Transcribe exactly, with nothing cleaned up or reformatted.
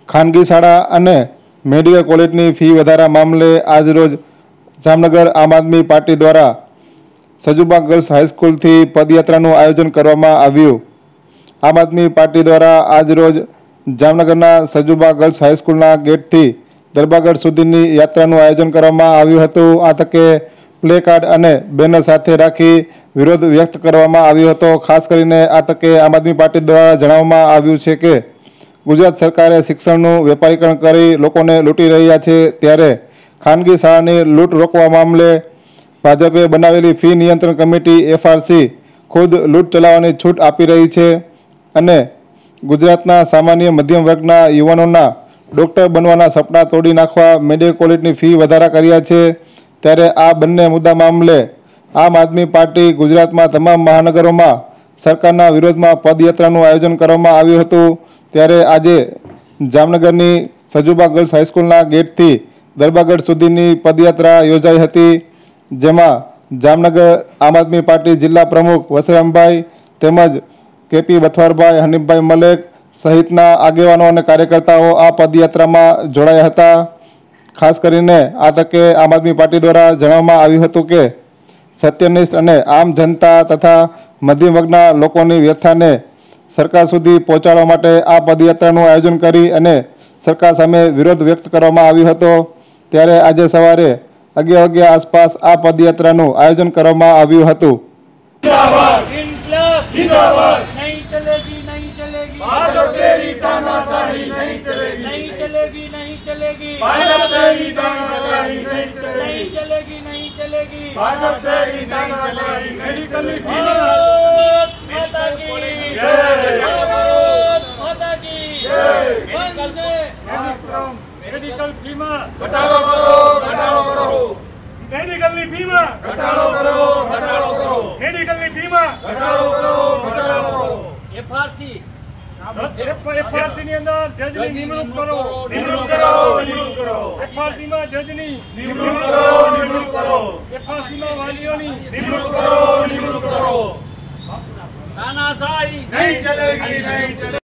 ખાનગી શાળા અને મેડિકલ કોલેજની ફી વધારા મામલે આજરોજ જામનગર આમ આદમી પાર્ટી દ્વારા સજુબા ગર્લ્સ હાઈસ્કૂલથી પદયાત્રાનું આયોજન કરવામાં આવ્યું। આમ આદમી પાર્ટી દ્વારા આજરોજ જામનગરના સજુબા ગર્લ્સ હાઈસ્કૂલના ગેટથી દરબારગઢ સુધીની યાત્રાનું આયોજન કરવામાં આવ્યું હતું। આ તકે પ્લે કાર્ડ અને બેનર સાથે રાખી વિરોધ વ્યક્ત કરવામાં આવ્યો હતો। ખાસ કરીને આ તકે આમ આદમી પાર્ટી દ્વારા જણાવવામાં આવ્યું છે કે ગુજરાત સરકારે શિક્ષણનું વેપારીકરણ કરી લોકોને લૂંટી રહ્યા છે, ત્યારે ખાનગી શાળાની લૂંટ રોકવા મામલે ભાજપે બનાવેલી ફી નિયંત્રણ કમિટી એફઆરસી ખુદ લૂંટ ચલાવવાની છૂટ આપી રહી છે અને ગુજરાતના સામાન્ય મધ્યમ વર્ગના યુવાનોના ડૉક્ટર બનવાના સપના તોડી નાખવા મેડિકલ કોલેજની ફી વધારા કર્યા છે। ત્યારે આ બંને મુદ્દા મામલે આમ આદમી પાર્ટી ગુજરાતમાં તમામ મહાનગરોમાં સરકારના વિરોધમાં પદયાત્રાનું આયોજન કરવામાં આવ્યું હતું। ત્યારે આજે જામનગરની સજુબા ગર્લ્સ હાઈસ્કૂલના ગેટથી દરબારગઢ સુધીની પદયાત્રા યોજાઈ હતી, જેમાં જામનગર આમ આદમી પાર્ટી જિલ્લા પ્રમુખ વસરામભાઈ તેમજ કેપી બથવારભાઈ, હનીફભાઈ મલેક સહિતના આગેવાનો અને કાર્યકર્તાઓ આ પદયાત્રામાં જોડાયા હતા। ખાસ કરીને આ તકે આમ આદમી પાર્ટી દ્વારા જણાવવામાં આવ્યું હતું કે સત્યનિષ્ઠ અને આમ જનતા તથા મધ્યમ વર્ગના લોકોની વ્યથાને સરકાર સુધી પહોંચાડવા માટે આ પદયાત્રાનું આયોજન કરી અને સરકાર સામે વિરોધ વ્યક્ત કરવામાં આવ્યો હતો। ત્યારે આજે સવારે અગિયાર વાગ્યા આસપાસ આ પદયાત્રાનું આયોજન કરવામાં આવ્યું હતું। मेडिकल फी में घटाडो करो घटाडो करो मेडिकल ની ફી માં ઘટાડો કરો ઘટાડો કરો મેડિકલ ની ફી માં ઘટાડો કરો ઘટાડો કરો એફઆરસી એફઆરસી ની અંદર જજની નિમણૂક કરો નિમણૂક કરો નિમણૂક કરો એફઆરસી માં જજની નિમણૂક કરો નિમણૂક કરો એફઆરસી માં વાલીઓની નિમણૂક કરો નિમણૂક કરો તાનાશાહી નહીં ચલેગી નહીં ચલેગી।